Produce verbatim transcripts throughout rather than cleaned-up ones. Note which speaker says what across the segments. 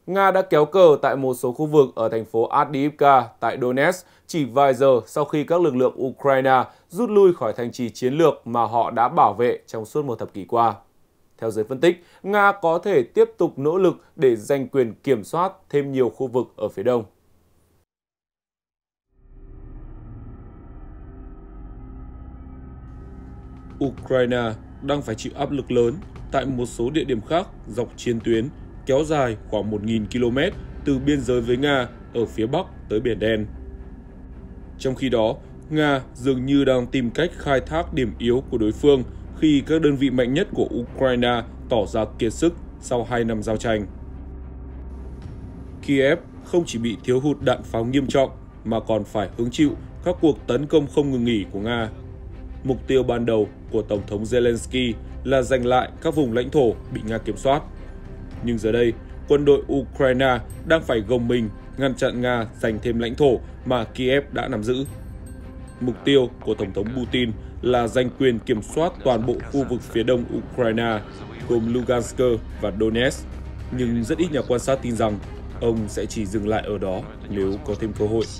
Speaker 1: Nga đã kéo cờ tại một số khu vực ở thành phố Avdiivka tại Donetsk chỉ vài giờ sau khi các lực lượng Ukraine rút lui khỏi thành trì chiến lược mà họ đã bảo vệ trong suốt một thập kỷ qua. Theo giới phân tích, Nga có thể tiếp tục nỗ lực để giành quyền kiểm soát thêm nhiều khu vực ở phía đông. Ukraine đang phải chịu áp lực lớn tại một số địa điểm khác dọc chiến tuyến kéo dài khoảng một nghìn ki lô mét từ biên giới với Nga ở phía bắc tới Biển Đen. Trong khi đó, Nga dường như đang tìm cách khai thác điểm yếu của đối phương khi các đơn vị mạnh nhất của Ukraine tỏ ra kiệt sức sau hai năm giao tranh. Kiev không chỉ bị thiếu hụt đạn pháo nghiêm trọng mà còn phải hứng chịu các cuộc tấn công không ngừng nghỉ của Nga. Mục tiêu ban đầu của Tổng thống Zelensky là giành lại các vùng lãnh thổ bị Nga kiểm soát. Nhưng giờ đây, quân đội Ukraine đang phải gồng mình ngăn chặn Nga giành thêm lãnh thổ mà Kiev đã nắm giữ. Mục tiêu của Tổng thống Putin là giành quyền kiểm soát toàn bộ khu vực phía đông Ukraine, gồm Lugansk và Donetsk. Nhưng rất ít nhà quan sát tin rằng ông sẽ chỉ dừng lại ở đó nếu có thêm cơ hội.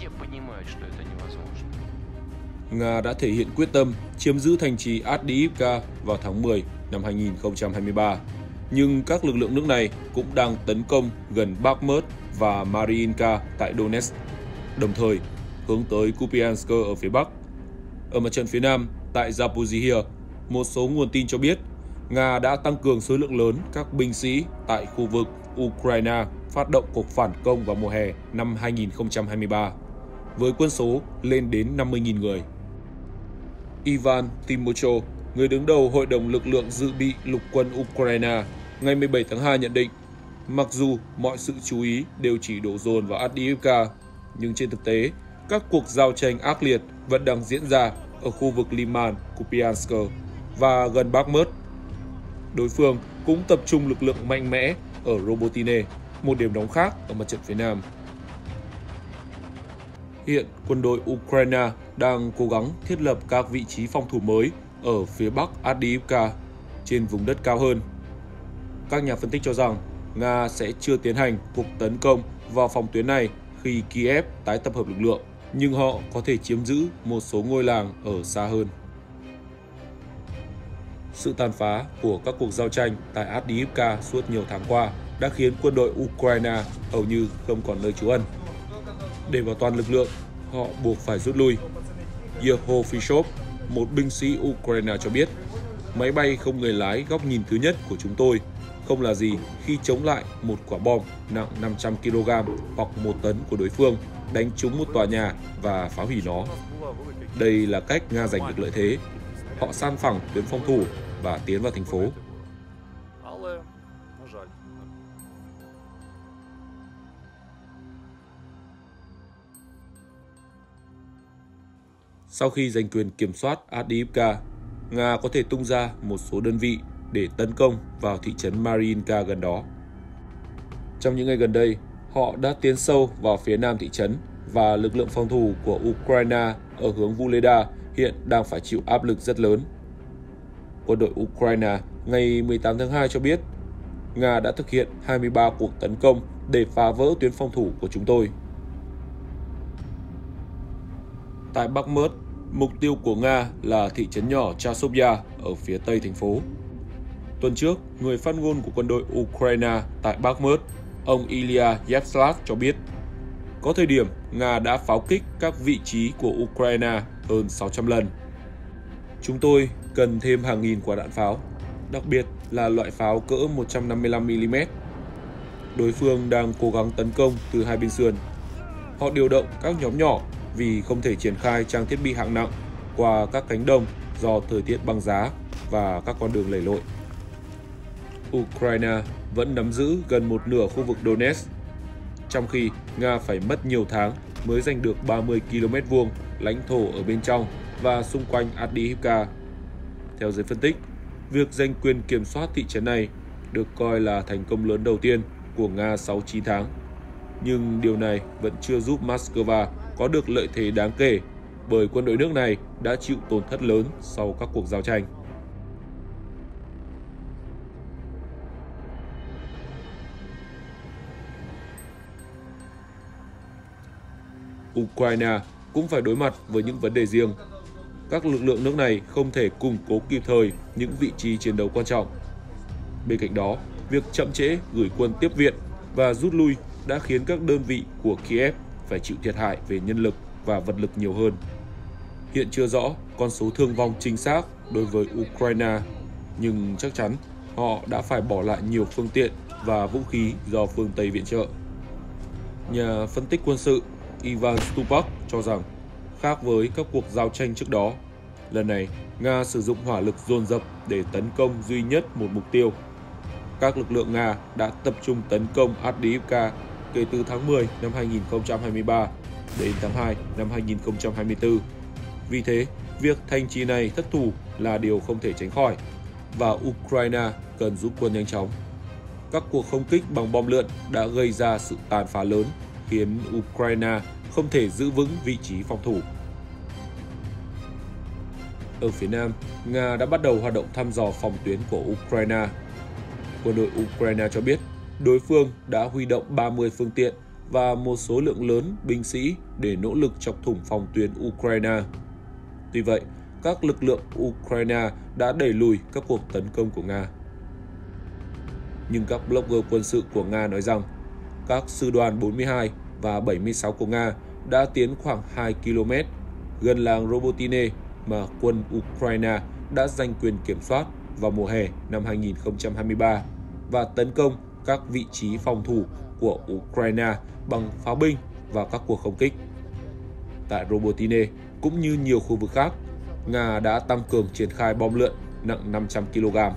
Speaker 1: Nga đã thể hiện quyết tâm chiếm giữ thành trì Avdiivka vào tháng mười năm hai nghìn không trăm hai mươi ba, nhưng các lực lượng nước này cũng đang tấn công gần Bakhmut và Mariinka tại Donetsk, đồng thời hướng tới Kupiansk ở phía bắc. Ở mặt trận phía nam, tại Zaporizhzhia, một số nguồn tin cho biết Nga đã tăng cường số lượng lớn các binh sĩ tại khu vực Ukraine phát động cuộc phản công vào mùa hè năm hai nghìn không trăm hai mươi ba, với quân số lên đến năm mươi nghìn người. Ivan Timocho, người đứng đầu Hội đồng lực lượng dự bị lục quân Ukraine, ngày mười bảy tháng hai nhận định, mặc dù mọi sự chú ý đều chỉ đổ dồn vào Avdiivka, nhưng trên thực tế, các cuộc giao tranh ác liệt vẫn đang diễn ra ở khu vực Liman, Kupiansk và gần Bakhmut. Đối phương cũng tập trung lực lượng mạnh mẽ ở Robotine, một điểm nóng khác ở mặt trận phía nam. Hiện, quân đội Ukraine đang cố gắng thiết lập các vị trí phòng thủ mới ở phía bắc Avdiivka, trên vùng đất cao hơn. Các nhà phân tích cho rằng Nga sẽ chưa tiến hành cuộc tấn công vào phòng tuyến này khi Kiev tái tập hợp lực lượng, nhưng họ có thể chiếm giữ một số ngôi làng ở xa hơn. Sự tàn phá của các cuộc giao tranh tại Avdiivka suốt nhiều tháng qua đã khiến quân đội Ukraine hầu như không còn nơi trú ẩn. Để bảo toàn lực lượng, họ buộc phải rút lui. Yehor Fishov, một binh sĩ Ukraine cho biết, máy bay không người lái góc nhìn thứ nhất của chúng tôi không là gì khi chống lại một quả bom nặng năm trăm ki lô gam hoặc một tấn của đối phương đánh trúng một tòa nhà và phá hủy nó. Đây là cách Nga giành được lợi thế. Họ san phẳng tuyến phòng thủ và tiến vào thành phố. Sau khi giành quyền kiểm soát Avdiivka, Nga có thể tung ra một số đơn vị để tấn công vào thị trấn Mariinka gần đó. Trong những ngày gần đây, họ đã tiến sâu vào phía nam thị trấn và lực lượng phòng thủ của Ukraine ở hướng Vuhledar hiện đang phải chịu áp lực rất lớn. Quân đội Ukraine ngày mười tám tháng hai cho biết Nga đã thực hiện hai mươi ba cuộc tấn công để phá vỡ tuyến phòng thủ của chúng tôi. Tại Bakhmut, mục tiêu của Nga là thị trấn nhỏ Chasiv-Yar ở phía tây thành phố. Tuần trước, người phát ngôn của quân đội Ukraine tại Bakhmut, ông Ilya Yevslav cho biết, có thời điểm Nga đã pháo kích các vị trí của Ukraine hơn sáu trăm lần. Chúng tôi cần thêm hàng nghìn quả đạn pháo, đặc biệt là loại pháo cỡ một trăm năm mươi lăm mi li mét. Đối phương đang cố gắng tấn công từ hai bên sườn. Họ điều động các nhóm nhỏ vì không thể triển khai trang thiết bị hạng nặng qua các cánh đồng do thời tiết băng giá và các con đường lầy lội. Ukraine vẫn nắm giữ gần một nửa khu vực Donetsk, trong khi Nga phải mất nhiều tháng mới giành được ba mươi ki lô mét vuông lãnh thổ ở bên trong và xung quanh Avdiivka. Theo giới phân tích, việc giành quyền kiểm soát thị trấn này được coi là thành công lớn đầu tiên của Nga sau chín tháng. Nhưng điều này vẫn chưa giúp Moscow có được lợi thế đáng kể, bởi quân đội nước này đã chịu tổn thất lớn sau các cuộc giao tranh. Ukraine cũng phải đối mặt với những vấn đề riêng. Các lực lượng nước này không thể củng cố kịp thời những vị trí chiến đấu quan trọng. Bên cạnh đó, việc chậm trễ gửi quân tiếp viện và rút lui đã khiến các đơn vị của Kiev phải chịu thiệt hại về nhân lực và vật lực nhiều hơn. Hiện chưa rõ con số thương vong chính xác đối với Ukraine, nhưng chắc chắn họ đã phải bỏ lại nhiều phương tiện và vũ khí do phương Tây viện trợ. Nhà phân tích quân sự Ivan Stupak cho rằng, khác với các cuộc giao tranh trước đó, lần này Nga sử dụng hỏa lực dồn dập để tấn công duy nhất một mục tiêu. Các lực lượng Nga đã tập trung tấn công Avdiivka kể từ tháng mười năm hai nghìn không trăm hai mươi ba đến tháng hai năm hai nghìn không trăm hai mươi tư. Vì thế, việc thành trì này thất thủ là điều không thể tránh khỏi, và Ukraine cần rút quân nhanh chóng. Các cuộc không kích bằng bom lượn đã gây ra sự tàn phá lớn, khiến Ukraine không thể giữ vững vị trí phòng thủ. Ở phía Nam, Nga đã bắt đầu hoạt động thăm dò phòng tuyến của Ukraine. Quân đội Ukraine cho biết đối phương đã huy động ba mươi phương tiện và một số lượng lớn binh sĩ để nỗ lực chọc thủng phòng tuyến Ukraine. Tuy vậy, các lực lượng Ukraine đã đẩy lùi các cuộc tấn công của Nga. Nhưng các blogger quân sự của Nga nói rằng các sư đoàn bốn mươi hai và bảy mươi sáu của Nga đã tiến khoảng hai ki lô mét gần làng Robotine mà quân Ukraine đã giành quyền kiểm soát vào mùa hè năm hai nghìn không trăm hai mươi ba và tấn công các vị trí phòng thủ của Ukraine bằng pháo binh và các cuộc không kích. Tại Robotine, cũng như nhiều khu vực khác, Nga đã tăng cường triển khai bom lượn nặng năm trăm ki lô gam.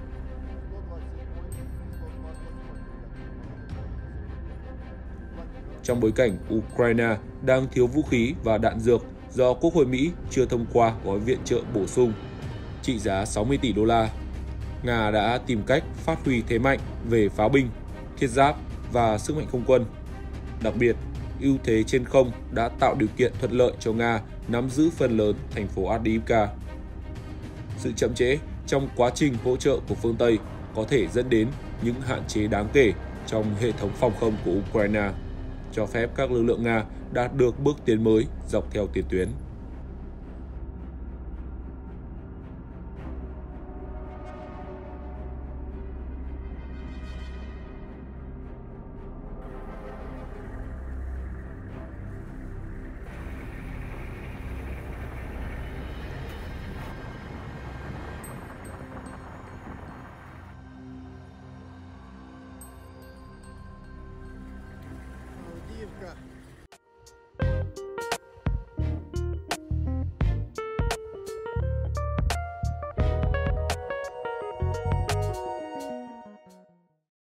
Speaker 1: Trong bối cảnh Ukraine đang thiếu vũ khí và đạn dược do Quốc hội Mỹ chưa thông qua gói viện trợ bổ sung trị giá sáu mươi tỷ đô la, Nga đã tìm cách phát huy thế mạnh về pháo binh, thiết giáp và sức mạnh không quân. Đặc biệt, ưu thế trên không đã tạo điều kiện thuận lợi cho Nga nắm giữ phần lớn thành phố Avdiivka. Sự chậm trễ trong quá trình hỗ trợ của phương Tây có thể dẫn đến những hạn chế đáng kể trong hệ thống phòng không của Ukraine, cho phép các lực lượng Nga đạt được bước tiến mới dọc theo tiền tuyến.
Speaker 2: Авдіївка